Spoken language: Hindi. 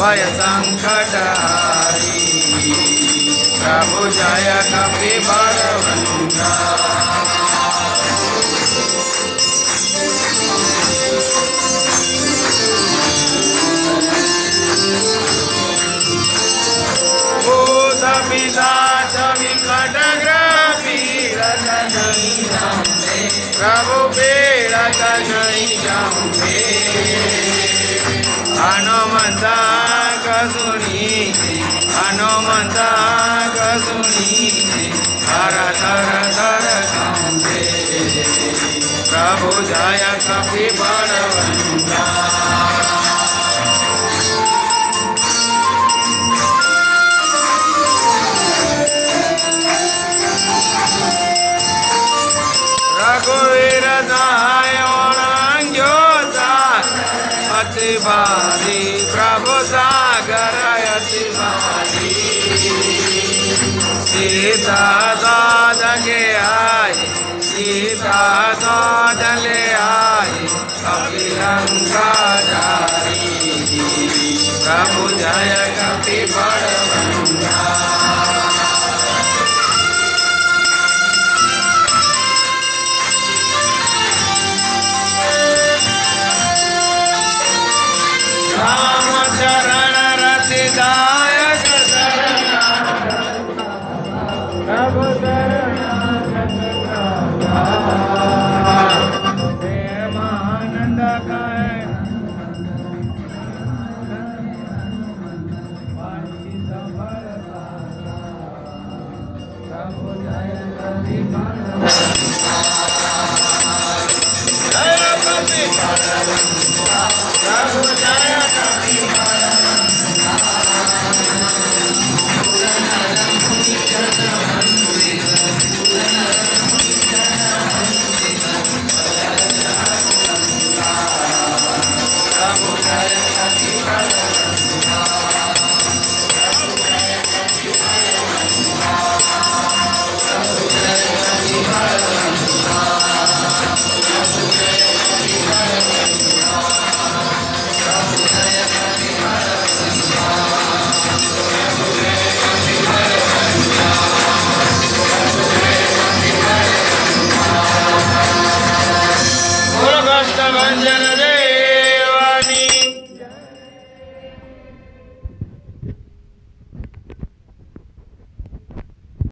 भय संकटहारी प्रभु जय कपि बलवंता भूत पिशाच विकट ग्रह प्रभु पीड़त नहीं जाऊंगे हनुमंता कसुनी हनुमंता कसुनी हर थर थर कांपे प्रभु जय कपि बलवंता रघुवीर सहाय अति भारी प्रभु सागर अति भारी सीता साध के आए सीता साध ले आए कपि लंका जा